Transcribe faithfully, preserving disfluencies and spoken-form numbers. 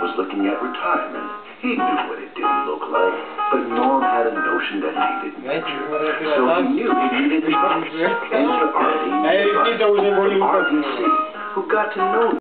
was looking at retirement. He knew what it didn't look like, but Norm had a notion that needed nature. So he knew he needed advice. Enter Artie, R D C, who got to know